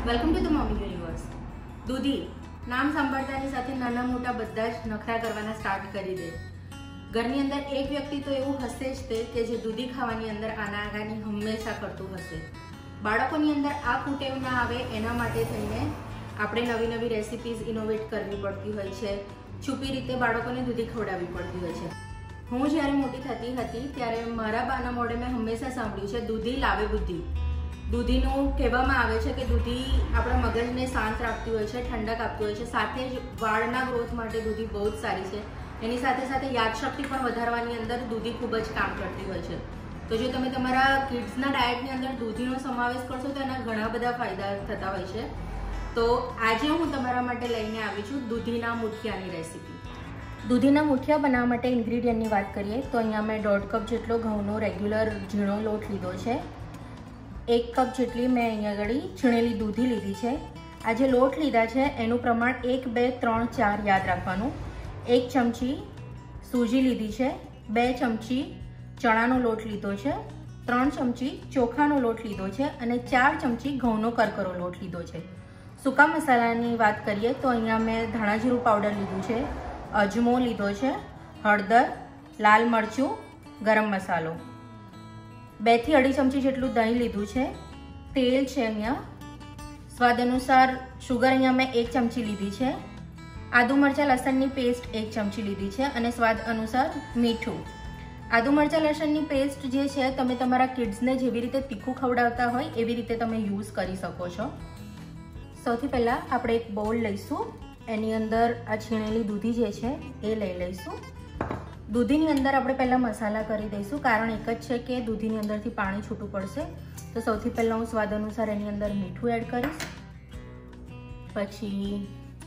Welcome to the mummy universe. દૂધી નામ સાંભળતાની સાથે નાના મોટા બધા જ નખરા કરવાના સ્ટાર્ટ કરી દે. ઘરની અંદર એક વ્યક્તિ તો એવું હશે જ તે કે જે દૂધી ખાવાની અંદર આનાકાની હંમેશા કરતું હશે. બાળકોની અંદર આ કુટેવ ના આવે એના માટે થઈને આપણે નવી નવી રેસિપીઝ ઇનોવેટ કરવી પડતી હોય છે. છુપી રીતે બાળકોને દૂધી ખવડાવવી પડતી હોય છે. હું જ્યારે મોટી થતી હતી ત્યારે મારા બાના મોઢે મેં હંમેશા સાંભળ્યું છે દૂધી લાવે બુદ્ધિ. દૂધીનું કહેવામાં આવે છે કે દૂધી આપણા મગજને શાંત રાખતી હોય છે, ઠંડક આપતી હોય છે, સાથે જ વાળના ગ્રોથ માટે દૂધી બહુ જ સારી છે. એની સાથે સાથે યાદશક્તિ પણ વધારવાની અંદર દૂધી ખૂબ જ કામ કરતી હોય છે. તો જો તમે તમારા કિડ્સના ડાયટની અંદર દૂધીનો સમાવેશ કરશો તો એના ઘણા બધા ફાયદા થતા હોય છે. તો આજે હું તમારા માટે લઈને આવી છું દૂધીના મુઠિયાની રેસીપી. દૂધીના મુઠિયા બનાવવા માટે ઇન્ગ્રીડિયન્ટની વાત કરીએ તો અહીંયા મેં 1.5 કપ જેટલો ઘઉંનો રેગ્યુલર ઝીણો લોટ લીધો છે. 1 કપ જેટલી મેં અહીંયા આગળ છીણેલી દૂધી લીધી છે. આ જે લોટ લીધા છે એનું પ્રમાણ 1, 2, 3, 4 યાદ રાખવાનું. 1 ચમચી સૂજી લીધી છે, 2 ચમચી ચણાનો લોટ લીધો છે, 3 ચમચી ચોખાનો લોટ લીધો છે અને 4 ચમચી ઘઉંનો કરકરો લોટ લીધો છે. સૂકા મસાલાની વાત કરીએ તો અહીંયા મેં ધાણા જીરું પાવડર લીધું છે, અજમો લીધો છે, હળદર, લાલ મરચું, ગરમ મસાલો, 2 થી 2.5 ચમચી જેટલું દહીં લીધું છે, તેલ છે અહીંયા, સ્વાદ અનુસાર શુગર અહીંયા મેં 1 ચમચી લીધી છે, આદુ મરચાં લસણની પેસ્ટ 1 ચમચી લીધી છે અને સ્વાદ અનુસાર મીઠું. આદુ મરચાં લસણની પેસ્ટ જે છે તમે તમારા કિડ્સને જેવી રીતે તીખું ખવડાવતા હોય એવી રીતે તમે યુઝ કરી શકો છો. સૌથી પહેલાં આપણે એક બાઉલ લઈશું. એની અંદર આ છીણેલી દૂધી જે છે એ લઈ લઈશું. દૂધીની અંદર આપણે પહેલાં મસાલા કરી દઈશું, કારણ એક જ છે કે દૂધીની અંદરથી પાણી છૂટું પડશે. તો સૌથી પહેલાં હું સ્વાદ અનુસાર એની અંદર મીઠું એડ કરીશ, પછી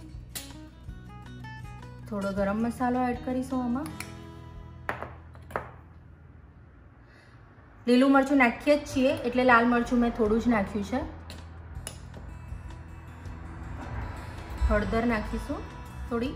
થોડો ગરમ મસાલો એડ કરીશું. આમાં લીલું મરચું નાખીએ જ છીએ એટલે લાલ મરચું મેં થોડું જ નાખ્યું છે. હળદર નાખીશું થોડી.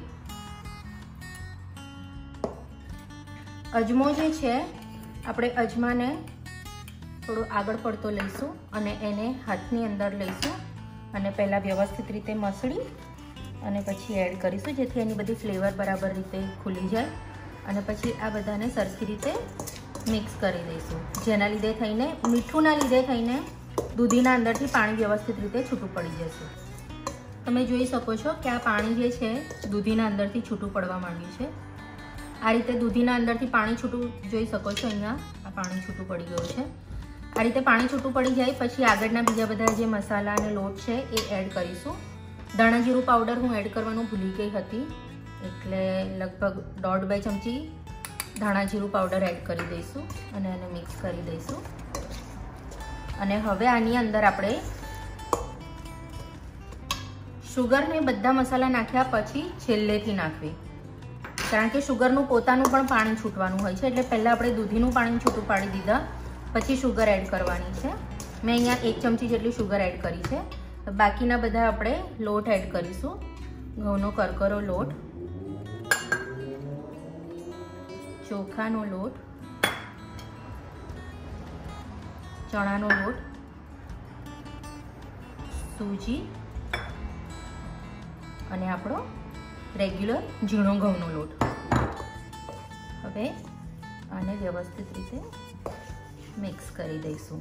અજમો જે છે આપણે અજમાને થોડું આગળ પડતો લઈશું અને એને હાથની અંદર લઈશું અને પહેલાં વ્યવસ્થિત રીતે મસળી અને પછી એડ કરીશું, જેથી એની બધી ફ્લેવર બરાબર રીતે ખુલી જાય. અને પછી આ બધાને સરખી રીતે મિક્સ કરી દઈશું, જેના લીધે થઈને મીઠુંના લીધે થઈને દૂધીના અંદરથી પાણી વ્યવસ્થિત રીતે છૂટું પડી જશે. તમે જોઈ શકો છો કે આ પાણી જે છે દૂધીના અંદરથી છૂટું પડવા માંડ્યું છે. આ રીતે દૂધીના અંદરથી પાણી છૂટું જોઈ શકો છો. અહીંયા આ પાણી છૂટું પડી ગયું છે. આ રીતે પાણી છૂટું પડી જાય પછી આગળના બીજા બધા જે મસાલા અને લોટ છે એ એડ કરીશું. ધાણા જીરું પાવડર હું એડ કરવાનું ભૂલી ગઈ હતી એટલે લગભગ 1.5-2 ચમચી ધાણા જીરું પાવડર એડ કરી દઈશું અને એને મિક્સ કરી દઈશું. અને હવે આની અંદર આપણે શુગરને બધા મસાલા નાખ્યા પછી છેલ્લેથી નાખવી, કારણ કે શુગરનું પોતાનું પણ પાણી છૂટવાનું હોય છે. એટલે પહેલાં આપણે દૂધીનું પાણી છૂટું પાડી દીધા પછી શુગર એડ કરવાની છે. મેં અહીંયા 1 ચમચી જેટલી શુગર એડ કરી છે. બાકીના બધા આપણે લોટ એડ કરીશું. ઘઉંનો કરકરો લોટ, ચોખાનો લોટ, ચણાનો લોટ, સૂજી અને આપણો રેગ્યુલર ઝીણો ઘઉંનો લોટ. હવે આને વ્યવસ્થિત રીતે મિક્સ કરી દઈશું.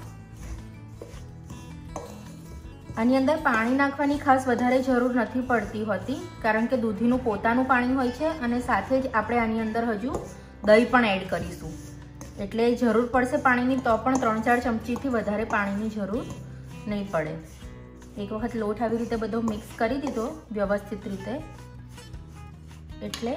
આની અંદર પાણી નાખવાની ખાસ વધારે જરૂર નથી પડતી હોતી, કારણ કે દૂધીનું પોતાનું પાણી હોય છે અને સાથે જ આપણે આની અંદર હજુ દહીં પણ એડ કરીશું. એટલે જરૂર પડશે પાણીની તો પણ 3-4 ચમચીથી વધારે પાણીની જરૂર નહીં પડે. એક વખત લોટ આવી રીતે બધો મિક્સ કરી દીધો વ્યવસ્થિત રીતે એટલે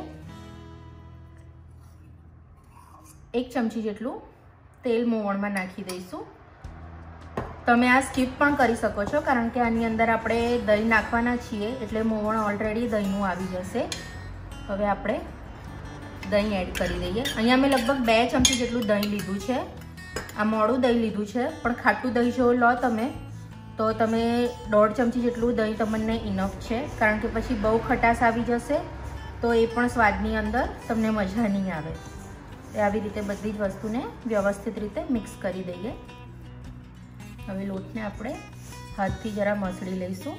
1 ચમચી જેટલું તેલ મોવણમાં નાખી દઈશું. તમે આ સ્કીપ પણ કરી શકો છો, કારણ કે આની અંદર આપણે દહીં નાખવાના છીએ એટલે મોવણ ઓલરેડી દહીંનું આવી જશે. હવે આપણે દહીં એડ કરી દઈએ. અહીંયા મેં લગભગ 2 ચમચી જેટલું દહીં લીધું છે. આ મોડું દહીં લીધું છે, પણ ખાટું દહીં જો લો તમે તો તમે 1.5 ચમચી જેટલું દહીં તમને ઇનફ છે, કારણ કે પછી બહુ ખટાશ આવી જશે તો એ પણ સ્વાદની અંદર તમને મજા નહીં આવે. આવી રીતે બધી જ વસ્તુને વ્યવસ્થિત રીતે મિક્સ કરી દઈએ. હવે લોટને આપણે હાથથી જરા મસળી લઈશું.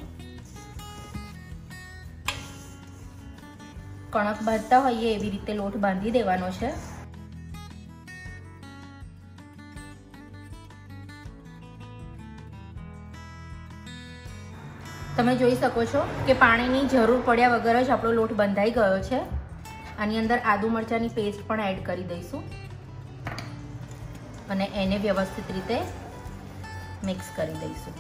કણક બાંધતા હોઈએ એવી રીતે લોટ બાંધી દેવાનો છે. તમે જોઈ શકો છો કે પાણીની જરૂર પડ્યા વગર જ આપણો લોટ બંધાઈ ગયો છે. આની અંદર આદુ મરચાંની પેસ્ટ પણ એડ કરી દઈશું અને એને વ્યવસ્થિત રીતે મિક્સ કરી દઈશું.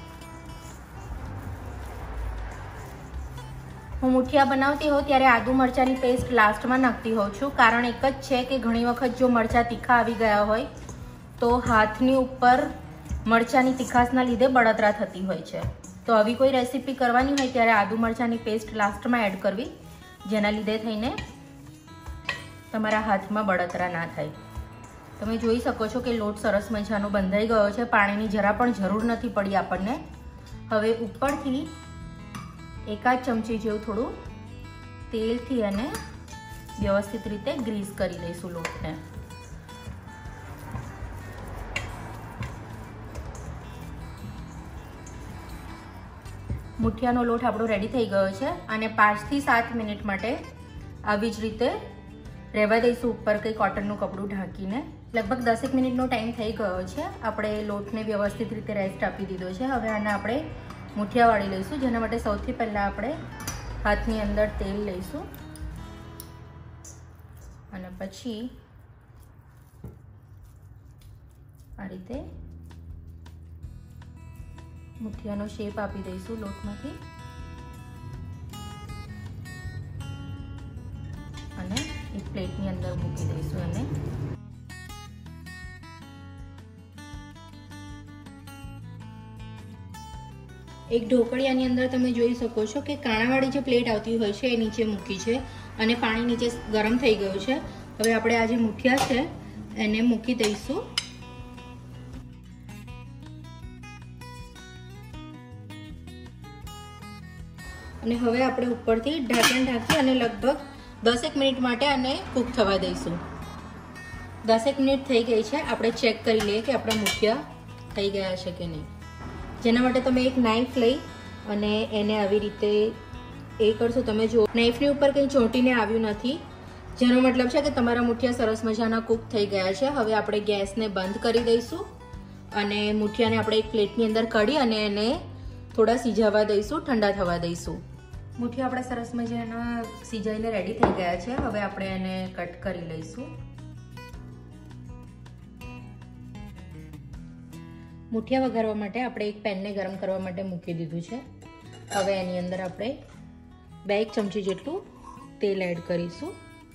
હું મુઠિયા બનાવતી હોઉં ત્યારે આદુ મરચાંની પેસ્ટ લાસ્ટમાં નાખતી હોઉં છું. કારણ એક જ છે કે ઘણી વખત જો મરચાં તીખા આવી ગયા હોય તો હાથની ઉપર મરચાંની તીખાશના લીધે બળતરા થતી હોય છે. તો આવી કોઈ રેસીપી કરવાની હોય ત્યારે આદુ મરચાંની પેસ્ટ લાસ્ટમાં એડ કરવી, જેના લીધે થઈને તમારા હાથમાં બળતરા ના થાય. તમે જોઈ શકો છો કે લોટ સરસ મજાનો બંધાઈ ગયો છે. પાણીની જરા પણ જરૂર નથી પડી આપણને. હવે ઉપરથી એકાદ ચમચી જેવું થોડું તેલથી અને વ્યવસ્થિત રીતે ગ્રીસ કરી દઈશું લોટને. મુઠિયાનો લોટ આપણો રેડી થઈ ગયો છે અને 5 થી 7 મિનિટ માટે આવી જ રીતે રહેવા દઈશું ઉપર કંઈ કોટનનું કપડું ઢાંકીને. લગભગ 10 મિનિટનો ટાઈમ થઈ ગયો છે. આપણે લોટને વ્યવસ્થિત રીતે રેસ્ટ આપી દીધો છે. હવે આને આપણે મુઠિયા વાળી લઈશું, જેના માટે સૌથી પહેલાં આપણે હાથની અંદર તેલ લઈશું અને પછી આ રીતે મુઠિયાનો શેપ આપી દઈશું લોટમાંથી અને એક પ્લેટની અંદર મૂકી દઈશું એને. એક ઢોકળિયાની અંદર તમે જોઈ શકો છો કે કાણાવાળી જે પ્લેટ આવતી હોય છે એ નીચે મૂકી છે અને પાણી નીચે ગરમ થઈ ગયું છે. હવે આપણે આ જે મુઠિયા છે એને મૂકી દઈશું અને હવે આપણે ઉપરથી ઢાંકણ ઢાંકી અને લગભગ 10 મિનિટ માટે આને કૂક થવા દઈશું. 10 મિનિટ થઈ ગઈ છે. આપણે ચેક કરી લઈએ કે આપણા મુઠિયા થઈ ગયા છે કે નહીં. જેના માટે તમે એક નાઈફ લઈ અને એને આવી રીતે એ કરશો. તમે જો નાઈફની ઉપર કંઈ ચોંટીને આવ્યું નથી, જેનો મતલબ છે કે તમારા મુઠિયા સરસ મજાના કૂક થઈ ગયા છે. હવે આપણે ગેસને બંધ કરી દઈશું અને મુઠિયાને આપણે એક પ્લેટની અંદર કાઢી અને એને થોડા સિજાવા દઈશું, ઠંડા થવા દઈશું. મુઠિયા આપણા સરસ મજાના સિજાઈને રેડી થઈ ગયા છે. હવે આપણે એને કટ કરી લઈશું. મુઠિયા વઘારવા માટે આપણે એક પેનને ગરમ કરવા માટે મૂકી દીધું છે. હવે એની અંદર આપણે 2 ચમચી જેટલું તેલ એડ કરીશું.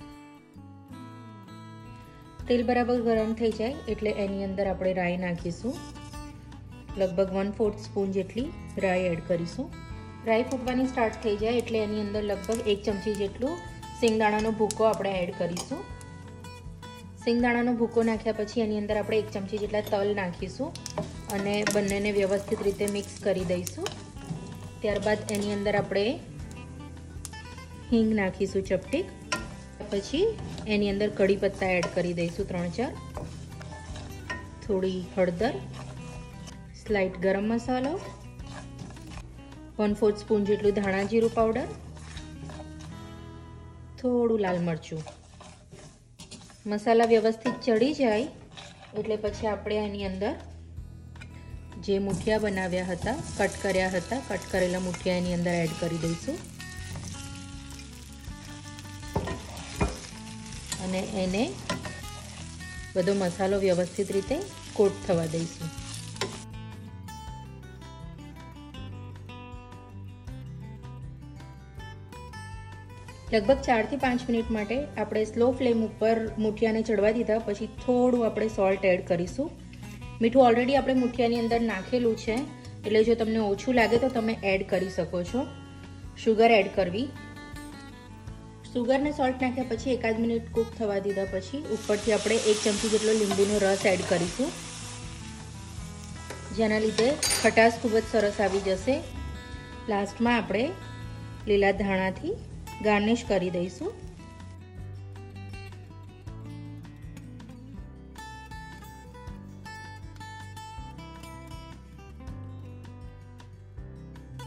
તેલ બરાબર ગરમ થઈ જાય એટલે એની અંદર આપણે રાઈ નાખીશું. લગભગ 1/4 સ્પૂન જેટલી રાઈ એડ કરીશું. રાઈ ફૂટવાની સ્ટાર્ટ થઈ જાય એટલે એની અંદર લગભગ 1 ચમચી જેટલું સિંગદાણાનો ભૂકો આપણે એડ કરીશું. સિંગદાણાનો ભૂકો નાખ્યા પછી એની અંદર આપણે 1 ચમચી જેટલા તલ નાખીશું અને બંનેને વ્યવસ્થિત રીતે મિક્સ કરી દઈશું. ત્યારબાદ એની અંદર આપણે હિંગ નાખીશું ચપટીક. પછી એની અંદર કઢી પત્તા એડ કરી દઈશું 3-4, થોડી હળદર, સ્લાઇટ ગરમ મસાલો, 1/4 સ્પૂન જેટલું ધાણા જીરું પાવડર, થોડું લાલ મરચું. મસાલા વ્યવસ્થિત ચડી જાય એટલે પછી આપણે એની અંદર જે મુઠિયા બનાવ્યા હતા, કટ કરેલા મુઠિયા એની અંદર એડ કરી દઈશું અને એને બધો મસાલો વ્યવસ્થિત રીતે કોટ થવા દઈશું. લગભગ 4 થી 5 મિનિટ માટે આપણે સ્લો ફ્લેમ ઉપર મુઠિયાને ચડવા દીધા. પછી થોડું આપણે સોલ્ટ એડ કરીશું. મીઠું ઓલરેડી આપણે મુઠિયાની અંદર નાખેલું છે એટલે જો તમને ઓછું લાગે તો તમે એડ કરી શકો છો. શુગર એડ કરવી. શુગરને સોલ્ટ નાખ્યા પછી એકાદ મિનિટ કૂક થવા દીધા પછી ઉપરથી આપણે 1 ચમચી જેટલો લીંબુનો રસ એડ કરીશું, જેના લીધે ખટાશ ખૂબ જ સરસ આવી જશે. લાસ્ટમાં આપણે લીલા ધાણાથી ગાર્નિશ કરી દઈશું.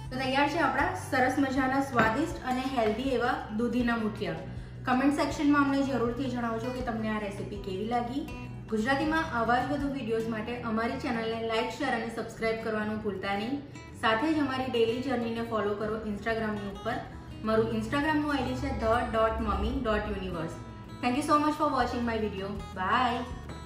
તો તૈયાર છે આપણા સરસ મજાના સ્વાદિષ્ટ અને હેલ્ધી એવા દૂધીના મુઠિયા. કમેન્ટ સેક્શનમાં અમને જરૂરથી જણાવજો કે તમને આ રેસીપી કેવી લાગી. ગુજરાતીમાં આવા જ વધુ વિડીયોઝ માટે અમારી ચેનલને લાઇક, શેર અને સબસ્ક્રાઇબ કરવાનું ભૂલતા નહીં. સાથે જ અમારી ડેઇલી જર્નીને ફોલો કરો ઇન્સ્ટાગ્રામની ઉપર. મારું ઇન્સ્ટાગ્રામનું આઈડી છે the.mummy.universe. Thank you so much for watching my video. Bye.